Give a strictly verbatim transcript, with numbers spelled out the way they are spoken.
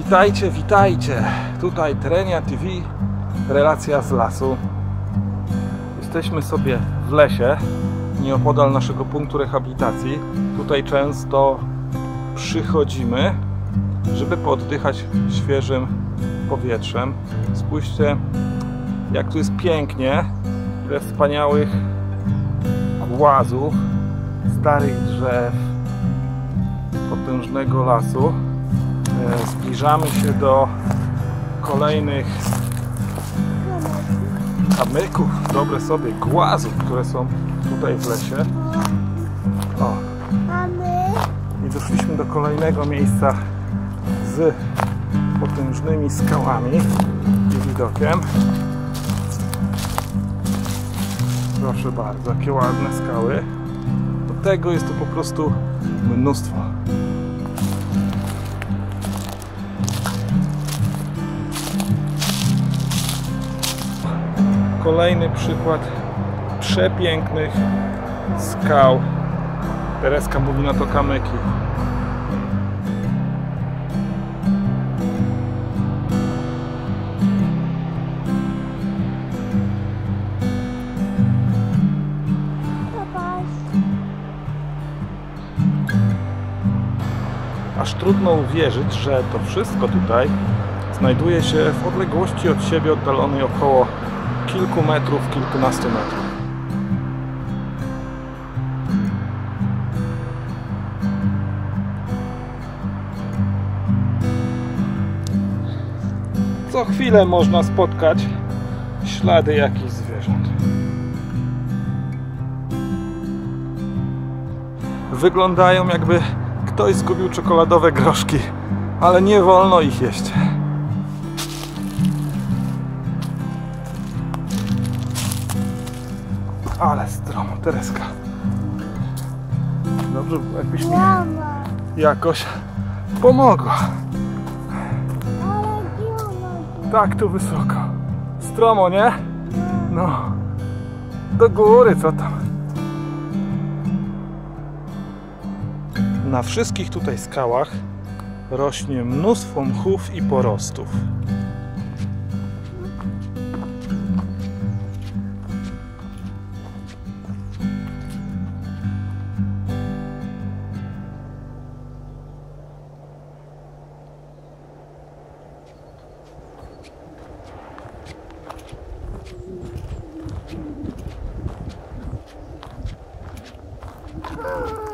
Witajcie, witajcie! Tutaj Terenia T V, relacja z lasu. Jesteśmy sobie w lesie, nieopodal naszego punktu rehabilitacji. Tutaj często przychodzimy, żeby pooddychać świeżym powietrzem. Spójrzcie, jak tu jest pięknie, ile wspaniałych głazów, starych drzew, potężnego lasu. Zbliżamy się do kolejnych kamyków, dobre sobie głazów, które są tutaj w lesie. O. I doszliśmy do kolejnego miejsca z potężnymi skałami i widokiem. Proszę bardzo, jakie ładne skały. Do tego jest tu po prostu mnóstwo. Kolejny przykład przepięknych skał. Tereska mówi na to kamyki. Aż trudno uwierzyć, że to wszystko tutaj znajduje się w odległości od siebie oddalonej około kilku metrów, kilkunastu metrów. Co chwilę można spotkać ślady jakichś zwierząt. Wyglądają, jakby ktoś zgubił czekoladowe groszki, ale nie wolno ich jeść. Ale stromo, Tereska. Dobrze było, jakbyś mi jakoś pomogła. Tak tu wysoko. Stromo, nie? No. Do góry, co tam? Na wszystkich tutaj skałach rośnie mnóstwo mchów i porostów. Oh.